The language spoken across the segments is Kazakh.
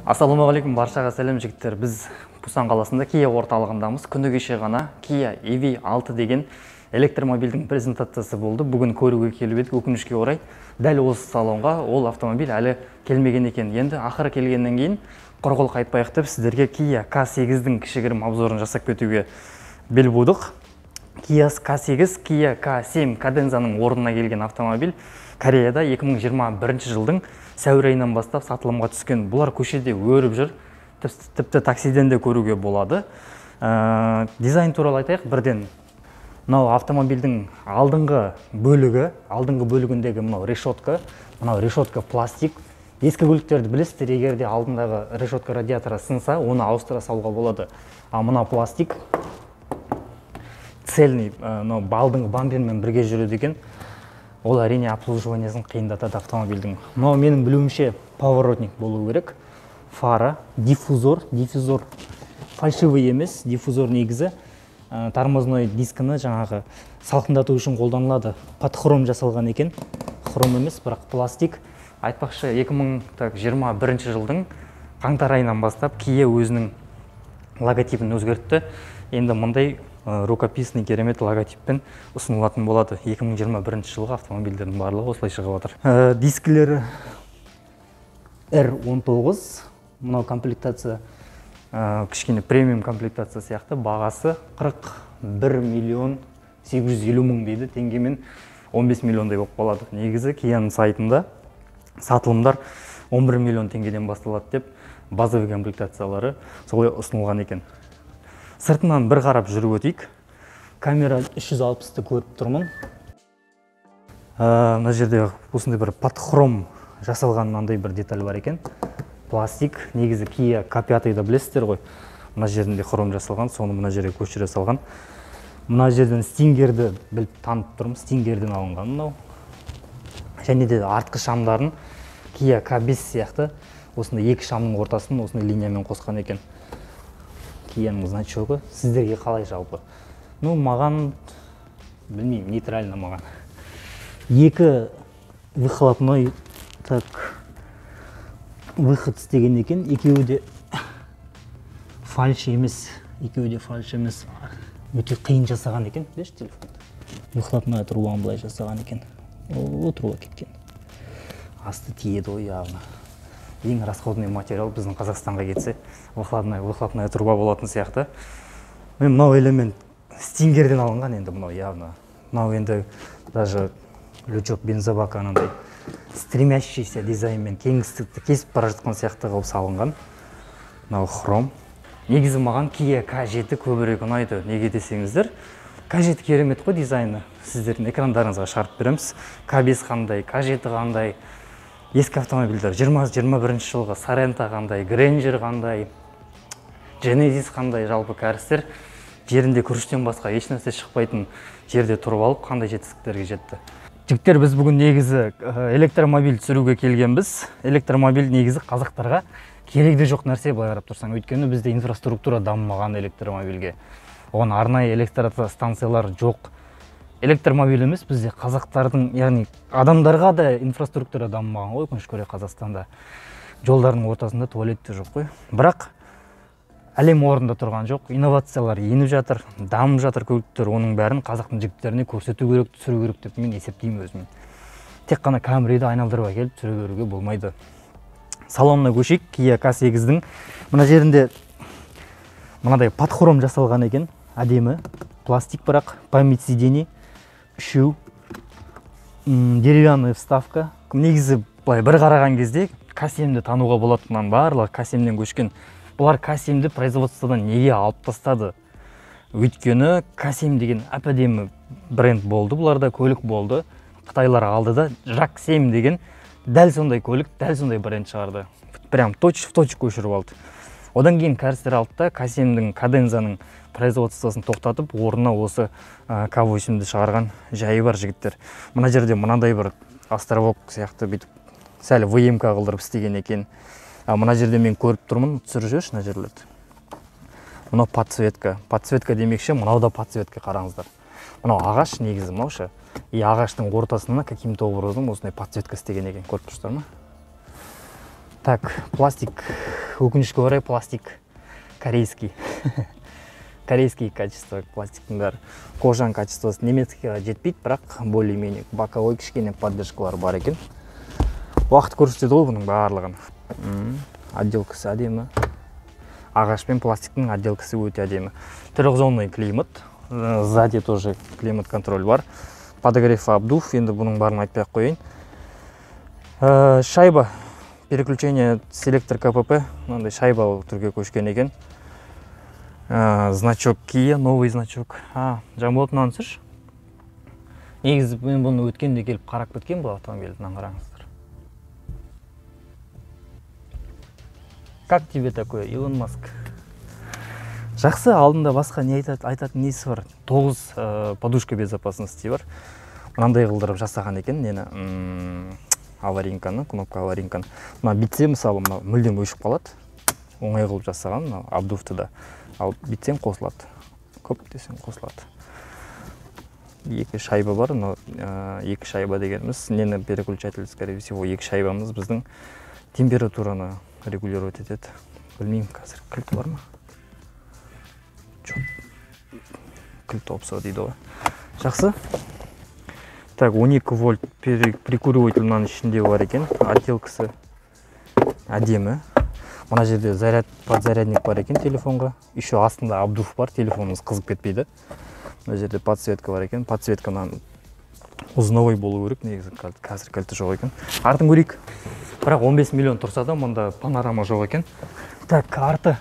Ассалаумағалейкум, баршаға сәлем жігіттер. Біз Пусан қаласында Kia орталығындамыз. Күні кеше ғана Kia EV6 деген электромобильдің презентациясы болды. Бүгін көруге келіп едік, өкінішке орай. Дәл осы салонға ол автомобиль әлі келмеген екен. Енді ақыры келгеннен кейін құрғыл қайтпайық деп сіздерге Kia K8-дің кішігірім обзорын жасап кетуге бел будық. Kia K8, Kia K7 Cadenza-ның орнына келген автомобиль Кореяда 2021 жылдың сәуір айынан бастап сатылымға түскен. Бұлар көшеде өріп жүр, тіпті таксиден де көруге болады. Дизайн туралы айтайық бірден. Мынау автомобильдің алдыңғы бөлігіндегі мынау решетка пластик. Ескі көліктерді білесіздер, егер де алдындағы решетка радиаторы сынса, оны ауыстыра салуға болады. А мынау пластик цельный, балдың бампермен бірге жүреді екен. Ол әрине обслуживаниесін қиындатады автомобильдің. Мынау менің білуімше поворотник болу керек. Фара, диффузор фальшивый емес, диффузор негізі тормозной дискіні жаңағы салқындату үшін қолданылады. Подхром жасалған екен. Хром емес, бірақ пластик. Айтпақшы 2021 жылдың қаңтар айынан бастап Kia өзінің логотипін өзгертті. Енді мұндай рукописный керемет логотиппен ұсынылатын болады. 2021 жылғы автомобильдердің барлығы осылай шығып отыр. Дискілері R19. Мынау комплектация кішкене премиум комплектация сияқты. Бағасы 41 миллион 850 мың дейді. Теңгемен 15 миллиондай болып қалады. Негізі Kia'ның сайтында сатылымдар 11 миллион теңгеден басталады деп базовый комплектациялары солай ұсынылған екен. Сыртынан бір қарап жүріп өтейік. Камера 360-ті көріп тұрмын. Мына жерде осындай бір подхром жасалған мынандай бір деталь бар екен. Пластик, негізі Kia K5-ді білесіздер ғой. Мына жерінде хром жасалған, соны мына жерге көшіре салған. Мына жерден стингерді біліп танып тұрмын, стингерден алынған мынау. Және де артқы шамдарын Kia K5 сияқты осындай екі шамның ортасын осындай линиямен қосқан екен. Kia'ның значогы сіздерге қалай жалпы? Маған білмеймін, нейтрально маған. Екі выхлопной выход істеген екен, екеуі де фальш емес, өте қиын жасаған екен, беш телефон. Выхлопной трубаны былай жасаған екен. О, труба кеткен. Асты тиеді ғой явно. Ең расходный материал біздің Қазақстанға кетсе, выхлопная труба болатын сияқты. Мынау элемент стингерден алынған, енді мынау явно. Мынау енді даже лючок бензобака анандай стремящийся дизайнмен кеңістікті кесіп бара жатқан сияқты қылып салынған. Мынау хром. Негізі маған Kia K7 көбірек ұнайды. Неге десеңіздер, K7 керемет қой дизайны. Сіздердің экрандарыңызға шығарып береміз. K5 қандай, K7 қандай. Ескі автомобильдер 20-21 жылғы Sorento қандай, Granger қандай, Genesis қандай, жалпы кәрістер жерінде күріштен басқа ешнәрсе шықпайтын жерде тұрып алып, қандай жетістіктерге жетті. Жігіттер, біз бүгін негізі электромобиль түсіруге келгенбіз. Электромобиль негізі қазақтарға керегі жоқ нәрсе, былай қарап тұрсаң. Өйткені бізде инфраструктура дамымаған электромобильге. Оған арнайы электростанциялар жоқ. Электромобиль емес, бізде қазақтардың, яғни адамдарға да инфраструктура дамымаған ғой, өкінішке орай Қазақстанда. Жолдардың ортасында туалет те жоқ қой. Бірақ әлем орында тұрған жоқ, инновациялар еніп жатыр, дамып жатыр көліктер, оның бәрін қазақтың жігіттеріне көрсету керек, түсіру керек деп мен есептеймін өзім. Тек қана камерайды айналдырып әкеліп түсіре беруге болмайды. Салонына көшейік. Kia K8-дің мына жерінде мынадай подхром жасалған екен, әдемі, пластик, бірақ память сидений, үшеу, деревянный вставка. Негізі былай бір қараған кезде K7-ді тануға болады, мұнан барлығы K7-ден көшкен. Бұлар K7-ді производстводан неге алып тастады? Өйткені K7 деген әп-әдемі бренд болды, бұларда көлік болды. Қытайлар алды да JAK7 деген дәл сондай көлік, дәл сондай бренд шығарды. Прям точь в точь көшіріп алды. Одан кейін кәрістер алды да K7-дің Cadenza-ның производствосын тоқтатып, орнына осы K8-ді шығарған жайы бар жігіттер. Мына жерде мынандай бір островок сияқты бүйтіп сәл VMK қылдырып істеген екен. Мына жерде мен көріп тұрмын, түсіріп жүрші мына жерлерді. Мынау подсветка. Подсветка демекші, мынау да подсветка, қараңыздар. Мынау ағаш негізі, мынаушы. И ағаштың ортасына каким-то образом осындай подсветка істеген екен, көріп тұрсыздар ма? Так, пластик өкінішке орай пластик корейский. Корейский качество пластиктың бәрі. Кожан качествосы немецкийге жетпейді, бірақ более-менее боковой кішкене поддержкалар бар екен. Уақыт көрсетеді ғой бұның барлығын. Отделкасы әдемі. Ағаш пен пластиктың отделкасы өте әдемі. Трехзонный климат. Сзади тоже климат контроль бар. Подогрев, обдув. Енді бұның барын айтпай-ақ қояйын. Шайба. Переключение селектор КПП. Мынандай шайба түрге көшкен екен. Значок Kia, новый значок. Жамболат мынансыш. Негізі мен бұны өткенде келіп қарап кеткен бұл автомобильді, қараңыздар. Как тебе такое, Илон Маск? Жақсы, алдында басқа не айтатын несі бар? 9 подушка безопасности бар. Мынандай қылдырып жасаған екен, нені аваринканы, кнопка аваринканы. Мына битсе мысалы мүлдем өшіп қалады. Оңай қылып жасаған, абдуфты да. Ал битсең қосылады. Көп десең қосылады. Екі шайба бар, но екі шайба дегеніміз нені переключатель, скорее всего, екі шайбамыз біздің температураны регулировать етеді. Білмеймін, қазір кілті бар ма? Жоқ. Кілті опса дейді ғой. Жақсы. Так, 12 вольт прикуриватель мынаның ішінде бар екен. Отделкасы әдемі. Мына жерде подзарядник бар екен телефонға. Еще астында обдув бар, телефонымыз қызып кетпейді. Мына жерде подсветка бар екен. Подсветка ұзыновой болу керек, негізі қазір кілті жоқ екен. Артын көрейік. Бірақ 15 миллион тұрса да, мұнда панорама жоқ екен. Так, арты.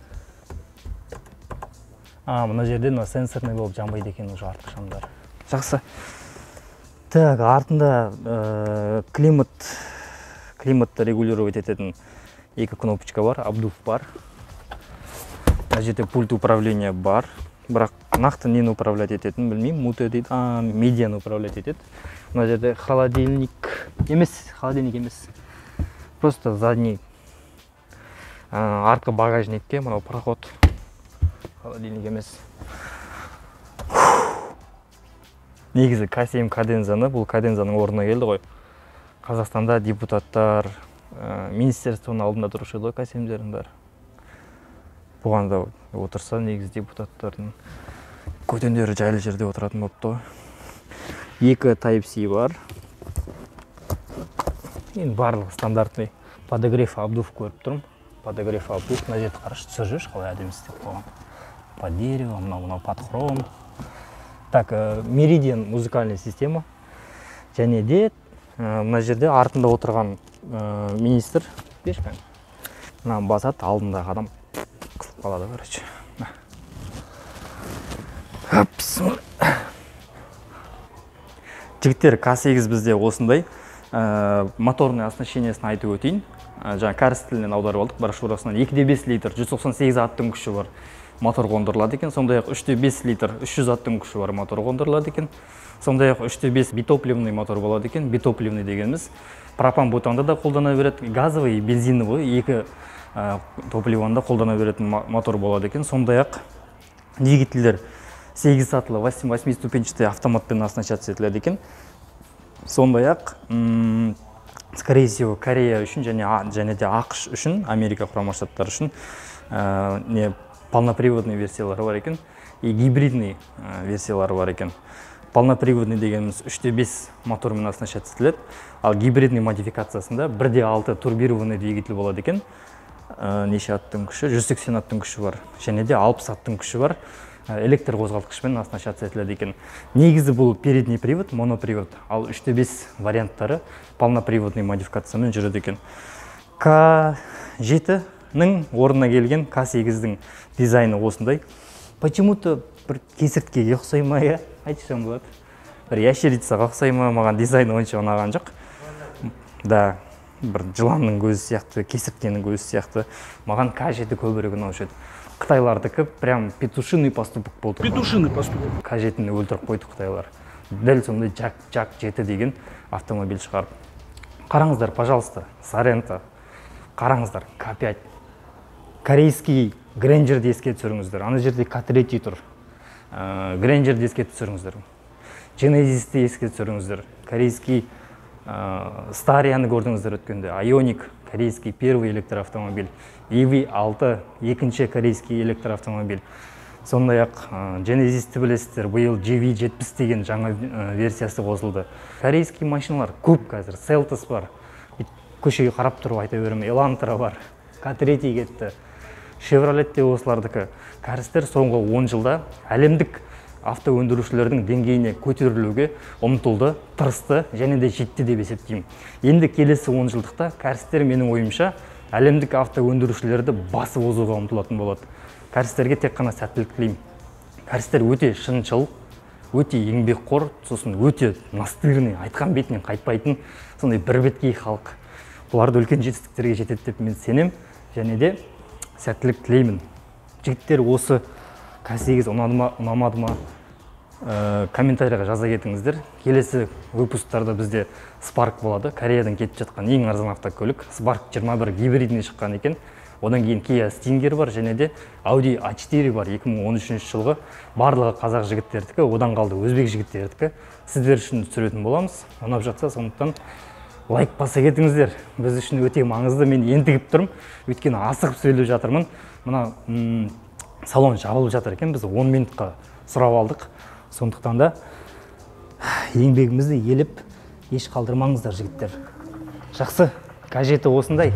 Мына жерде сенсорный болып жанбайды екен уже артық шамдар. Жақсы. Так, артында климатты регулировать ететін екі кнопочка бар, обдув бар. Мына жерде пульт управления бар. Бірақ нақты нені управлять ететін білмеймін. Муты дейді, медианы управлять етеді. Мына жерде холодильник емес. Просто задний артқы багажникке мынау проход. Холодильник емес. Негізі К7 кадензаны, бұл кадензаның орнына келді ғой. Қазақстанда депутаттар, министерствоның алдында тұрушы еді ғой К7-дердің бәрі. Бұған да отырса, негізі депутаттардың көтендері жайлы жерде отыратын болыпты. Екі Type-C бар. Енді барлығы стандартный подогрев обдув көріп тұрмын. Подогрев обдув, мына жерді қарашы, түсірші, қалай әдемі істеп қойған. Под дерево, мынау под хром. Так, Meridian музыкальная система. Және де мына жерде артында отырған министр бешпен. Мына басат, алдындағы адам қысып қалады, короче. Жігіттер, К8 бізде осындай. Моторный оснащениесін айтып өтейін. Жаңа кәріс тілінен аударып алдық, брошюрасынан 2,5 литр 198 аттың күші бар мотор қондырылады екен. Сондай-ақ 3,5 литр 300 аттың күші бар мотор қондырылады екен. Сондай-ақ 3,5 битопливный мотор болады екен. Битопливный дегеніміз пропан бутанды да қолдана береді, газовый, бензиновый екі топливоны да қолдана беретін мотор болады екен. Сондай-ақ двигательдер 8 сатылы 8 ступенчатый автоматпен оснащаться етіледі екен. Сондай-ақ, скорее всего, Корея үшін және де ақш үшін, Америка құрама штаттары үшін полноприводный версиялары бар екен, и гибридный версиялары бар екен. Полноприводный дегеніміз 3,5 мотормен оснащаться етіледі, ал гибридный модификациясында 1,6 турбированный двигатель болады екен. Неше аттың күші? 180 аттың күші бар, және де 60 аттың күші бар. Электр қозғалтқышпен оснащаться етіледі екен. Негізі бұл передний привод, монопривод, ал 3,5 варианттары полноприводный модификациямен жүреді екен. К7-нің орнына келген К8-дің дизайны осындай. Почему-то бір кесірткеге ұқсаймай, айтсам болады. Бір ящерицаға ұқсаймай, маған дизайны онша ұнаған жоқ. Да, бір жыланның көзі сияқты, кесірткенің көзі сияқты. Маған К7 көбірек ұнаушы еді. Қытайлардікі прям петушиный поступок болды. Петушиный поступок. К7-ні өлтіріп қойды Қытайлар. Дәл сондай JAK-7 деген автомобиль шығарып. Қараңыздар, пожалуйста, Соренто. Қараңыздар, К5. Корейский Грэнджерді еске түсіріңіздер. Ана жерде К3 тұр. Грэнджерді еске түсіріңіздер. Genesisті еске түсіріңіздер. Корейский Старияны көрдіңіздер өткенде. Ионик корейский первый электроавтомобиль, EV6 екінші корейский электроавтомобиль. Сондай-ақ Genesis'ті білесіздер, биыл GV70 деген жаңа версиясы қосылды. Корейский машиналар көп қазір, Seltos бар, көшеге қарап тұрып айта беремін, Elantra бар, K3 кетті, Chevrolet те осылардікі. Кәрістер соңғы 10 жылда әлемдік авто өндірушілердің деңгейіне көтерілуге ұмтылды, тырысты және де жетті деп есептеймін. Енді келесі 10 жылдықта кәрістер менің ойымша әлемдік авто өндірушілерді басып озуға ұмтылатын болады. Кәрістерге тек қана сәттілік тілеймін. Кәрістер өте шыншыл, өте еңбекқор, сосын өте настырный, айтқан бетінен қайтпайтын, сондай бір беткей халық. Бұларды үлкен жетістіктерге жетеді деп мен сенем, және де сәттілік тілеймін. Жігіттер, осы K8 ұнамады ма, комментарияға жаза кетіңіздер. Келесі выпусктарда бізде Spark болады. Кореядан кетіп жатқан ең арзан автокөлік. Spark 21 гибридіне шыққан екен. Одан кейін Kia Stinger бар, және де Audi A4 бар 2013 жылғы. Барлығы қазақ жігіттердікі, одан қалды өзбек жігіттердікі. Сіздер үшін түсіретін боламыз. Ұнап жатса, сондықтан лайк баса кетіңіздер. Біз үшін өте маңызды. Мен ентігіп тұрмын, өйткені асығып сөйлеп жатырмын. Мына салон жабылып жатыр екен, біз 10 минутқа сұрап алдық. Сондықтан да еңбегімізді еліп, еш қалдырмаңыздар жігіттер. Жақсы, K7 осындай.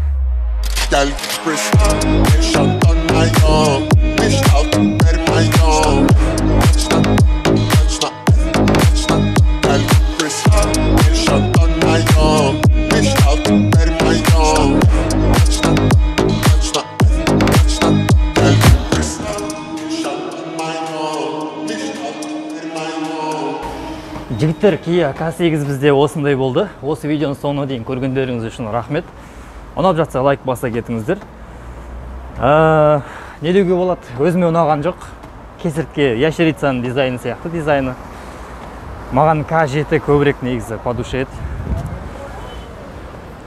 Жігіттер, Kia K8 бізде осындай болды. Осы видеоны соңына дейін көргендеріңіз үшін рахмет. Ұнап жатса лайк баса кетіңіздер. Не деуге болады, өзіме ұнаған жоқ. Кесіртке ящерицаның дизайны сияқты дизайны. Маған K7 көбірек негізі по душе еді.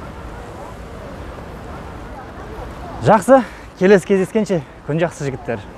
Жақсы, келесі кездескенше күн жақсы жігіттер.